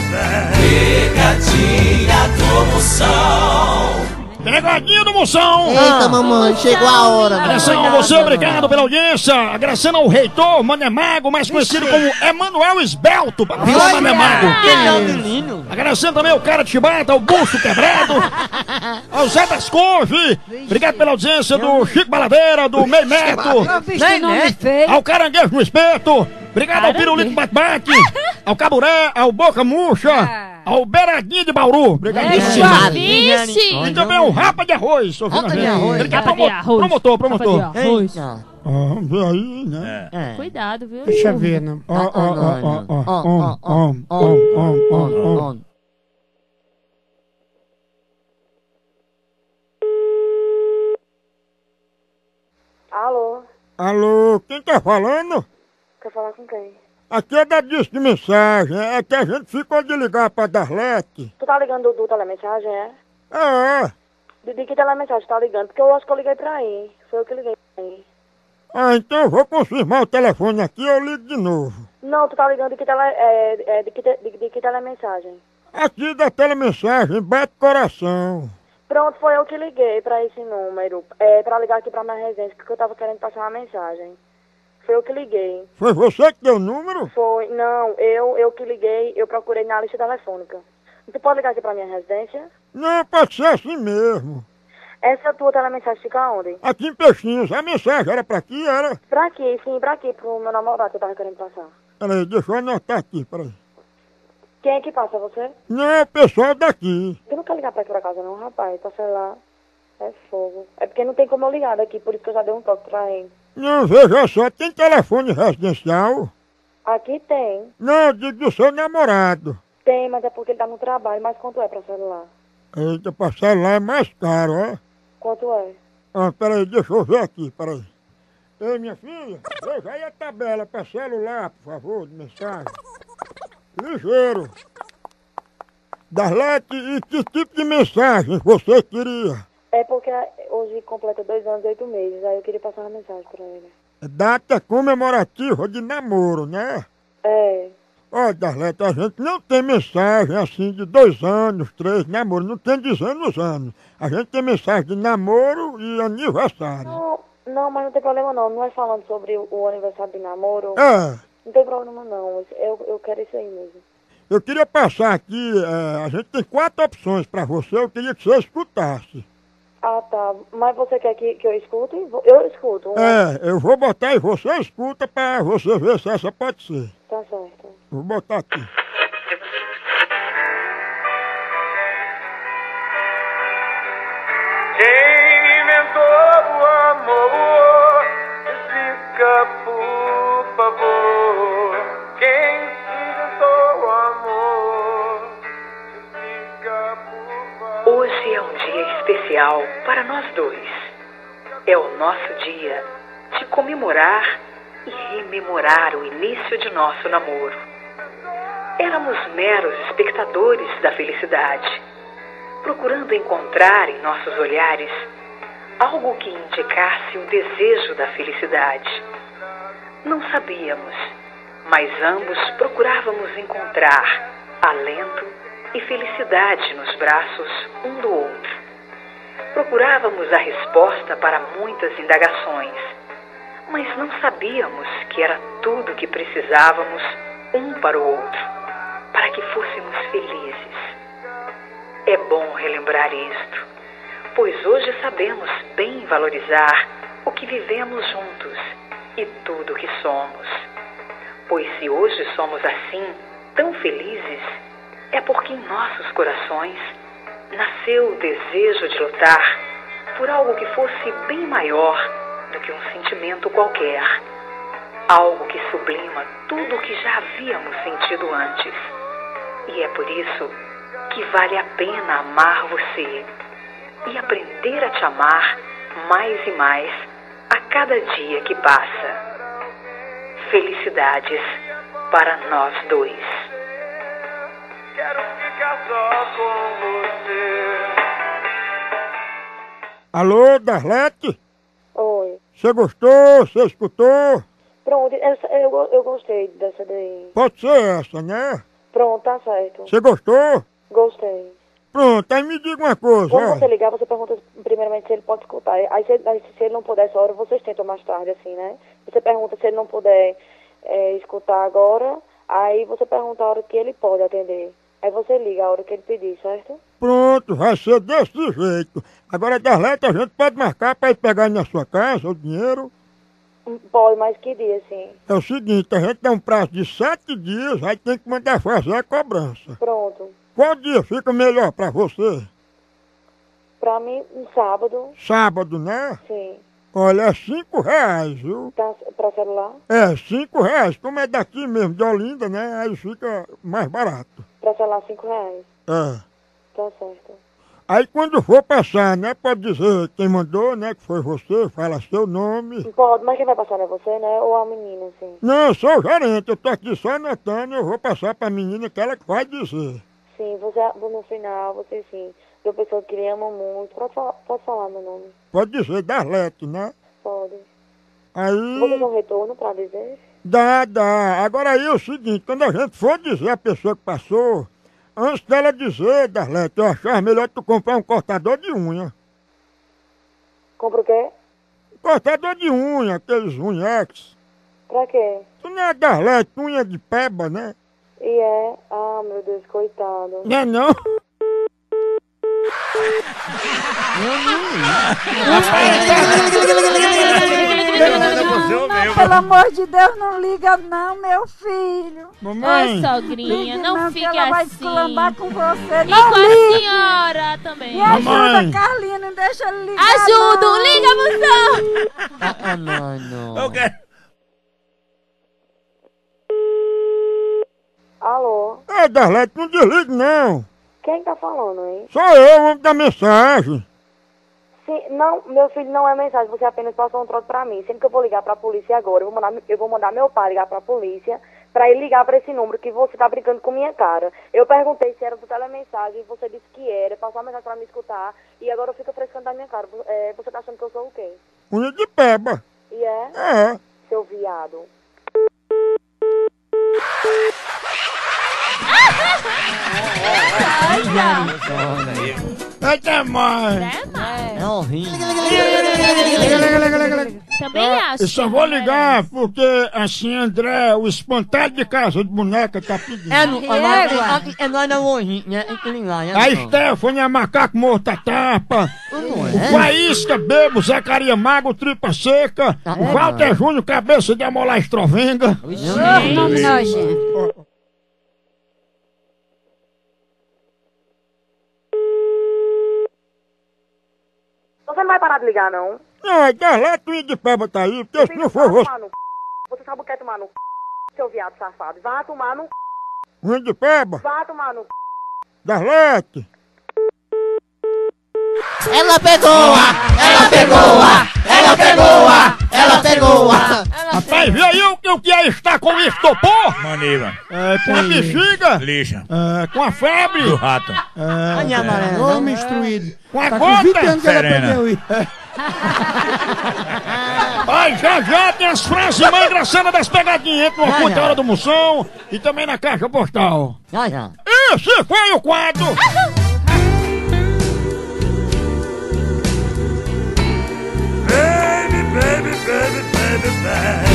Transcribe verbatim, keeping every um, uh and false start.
Pegadinha do Moção. Pegadinha do Moção! Eita, mamãe, chegou a hora. Atenção, você, obrigado pela audiência. Agradecendo ao reitor Manemago, mais conhecido como Emanuel Esbelto, para Vila Manemago. Agradecendo também ao cara de Chibata, ao Busto Quebrado, ao Zé das Couve. Obrigado pela audiência do Chico Baladeira, do Meio Neto, ao Caranguejo no Espeto. Obrigado ao Pirulito Bate-Bate, ao Caburé, ao Boca Murcha. Ao Beiradinho de Bauru. Obrigadíssimo. E também ao Rapa de Arroz. Rapa de Arroz. Ele que é promo promotor, promotor. Rapa de Arroz. Ah, vê aí, né? É. Cuidado, viu? Deixa eu ver, né? Ó, ó, ó, ó, ó, ó, ó, ó. Alô? Alô, quem tá falando? Quer falar com quem? Aqui é da disco de mensagem, é que a gente ficou de ligar pra Darlete. Tu tá ligando do, do telemensagem, é? É. De, de que telemensagem tu tá ligando? Porque eu acho que eu liguei pra aí. Foi eu que liguei pra aí. Ah, então eu vou confirmar o telefone aqui e eu ligo de novo. Não, tu tá ligando de que, tele, é, é, de que, te, de, de que telemensagem? Aqui da telemensagem, bate coração. Pronto, foi eu que liguei pra esse número. É, pra ligar aqui pra minha residência, porque eu tava querendo passar uma mensagem. Foi eu que liguei. Foi você que deu o número? Foi, não, eu, eu que liguei, eu procurei na lista telefônica. Você pode ligar aqui pra minha residência? Não, pode ser assim mesmo. Essa tua telemensagem fica onde? Aqui em Peixinhos, a mensagem era pra aqui, era? Pra aqui, sim, pra aqui, pro meu namorado que eu tava querendo passar. Peraí, deixa eu anotar aqui, peraí. Quem é que passa, você? Não, é o pessoal daqui. Você não quer ligar pra aqui pra casa não, rapaz, tá celular. É fogo. É porque não tem como eu ligar daqui, por isso que eu já dei um toque pra ele. Não, veja só, tem telefone residencial? Aqui tem. Não, eu digo do seu namorado. Tem, mas é porque ele tá no trabalho. Mas quanto é pra celular? Eita, pra celular é mais caro, ó. Quanto é? Ah, peraí, deixa eu ver aqui, peraí. Ei, minha filha, veja aí a tabela pra celular, por favor, de mensagem. Ligeiro. Darlete, e que tipo de mensagem você queria? É porque hoje completa dois anos e oito meses. Aí eu queria passar uma mensagem pra ele. Data comemorativa de namoro, né? É. Ó, Darlete, a gente não tem mensagem assim de dois anos, três, namoro, não tem dizendo os anos. A gente tem mensagem de namoro e aniversário. Não, não, mas não tem problema não. Não é falando sobre o, o aniversário de namoro. É. Não tem problema não. Eu, eu quero isso aí mesmo. Eu queria passar aqui, é, a gente tem quatro opções pra você, eu queria que você escutasse. Ah, tá. Mas você quer que, que eu escute? Eu escuto. É, eu vou botar e você escuta pra você ver se essa pode ser. Tá certo. Vou botar aqui. Quem inventou o amor? Explica, por favor. Quem inventou o amor? Explica, por favor. Hoje é um dia especial para nós dois. É o nosso dia de comemorar e rememorar o início de nosso namoro. Éramos meros espectadores da felicidade, procurando encontrar em nossos olhares algo que indicasse o desejo da felicidade. Não sabíamos, mas ambos procurávamos encontrar alento e felicidade nos braços um do outro. Procurávamos a resposta para muitas indagações, mas não sabíamos que era tudo o que precisávamos um para o outro, para que fôssemos felizes. É bom relembrar isto, pois hoje sabemos bem valorizar o que vivemos juntos e tudo o que somos. Pois se hoje somos assim, tão felizes, é porque em nossos corações nasceu o desejo de lutar por algo que fosse bem maior do que um sentimento qualquer. Algo que sublima tudo o que já havíamos sentido antes. E é por isso que vale a pena amar você e aprender a te amar mais e mais a cada dia que passa. Felicidades para nós dois. Quero ficar só com você. Alô, Darlete? Oi. Você gostou? Você escutou? Pronto, essa, eu, eu gostei dessa daí. Pode ser essa, né? Pronto, tá certo. Você gostou? Gostei. Pronto, aí me diga uma coisa. Quando ó. você ligar, você pergunta primeiramente se ele pode escutar. Aí se, aí, se ele não puder essa hora, vocês tentam mais tarde, assim, né? Você pergunta se ele não puder é, escutar agora, aí você pergunta a hora que ele pode atender. Aí você liga a hora que ele pedir, certo? Pronto, vai ser desse jeito. Agora, Darlete, a gente pode marcar pra ir pegar na sua casa o dinheiro. Pode, mas que dia, assim? É o seguinte, a gente dá um prazo de sete dias, aí tem que mandar fazer a cobrança. Pronto. Qual dia fica melhor pra você? Pra mim, um sábado. Sábado, né? Sim. Olha, é cinco reais, viu? Tá, pra celular? É, cinco reais. Como é daqui mesmo, de Olinda, né? Aí fica mais barato. Pra celular, cinco reais. É. Tá certo. Aí quando for passar, né? Pode dizer quem mandou, né? Que foi você, fala seu nome. Pode, mas quem vai passar não é você, né? Ou a menina, assim? Não, eu sou o gerente, eu tô aqui só anotando, eu vou passar pra menina que ela que vai dizer. Sim, você, no final, você sim. De uma pessoa que lhe ama muito. Pode falar, pode falar meu nome. Pode dizer Darlete, né? Pode. Aí... Você tem um retorno pra dizer? Dá, dá. Agora aí é o seguinte, quando a gente for dizer a pessoa que passou, antes dela dizer, Darlete, eu achava melhor tu comprar um cortador de unha. Compra o quê? Cortador de unha, aqueles unhex. Pra quê? Tu não é Darlete, unha de peba, né? E é? Ah, meu Deus, coitado. Não é não? Não, pelo amor de Deus, não liga não, meu filho. Mamãe. Ô, sogrinha, Ligue não não, fique que ela vai assim. esculambar com você. E Não com a ligue. senhora também. Me ajuda, Mamãe. Carlinha, não deixa ele ligar. Ajudo, não. liga, moção! Ah, mano. Eu quero. Alô? É, Darlete, não desligue não. Quem tá falando, hein? Sou eu, vamos dar mensagem. Sim, não, meu filho não é mensagem, você apenas passou um troço pra mim. Sempre que eu vou ligar pra polícia agora, eu vou mandar, eu vou mandar meu pai ligar pra polícia pra ele ligar pra esse número que você tá brincando com minha cara. Eu perguntei se era do telemensagem, você disse que era, passou a mensagem pra me escutar e agora fica frescando da minha cara. É, você tá achando que eu sou o quê? Unha de peba. E é? É. Seu viado. Eita, mãe. É horrível. Também acho. Eu só vou ligar porque, assim, André, o espantalho de casa de boneca tá pedindo. É, não, é, é nós não hoje, né? Tem que ligar, né? A Stephanie, a macaco morto a tapa. Não O é? Faísca, Bebo, Zacaria Mago, Tripa Seca. Tá O bom. Walter Júnior, Cabeça de Amolar Estrovenga. Ô, nome nojento. Você não vai parar de ligar, não? Não, a Darlete, unha de peba tá aí, porque se Filho, não vá for você... tomar no c... Você sabe o que é tomar no c... Seu viado safado. Vá tomar no c... Unha de peba, Vá tomar no c... Darlete. Ela pegou-a! Ela pegou-a! Ela pegou-a! Ela pegou-a! Rapaz, vê aí o que, o que é estar com estopor? Maniva. É, com a bexiga, Lixa. é, com a febre, Do rato. é, Olha a amarela. Homem instruído. com a Tá com vinte gota. anos que ela Serena. perdeu isso. Ai, já já tem as frases mais engraçadas das pegadinhas. Entra no Já, conta já. hora do moção e também na caixa postal. Já, já. Esse foi o quadro. Baby, baby, baby, baby, baby.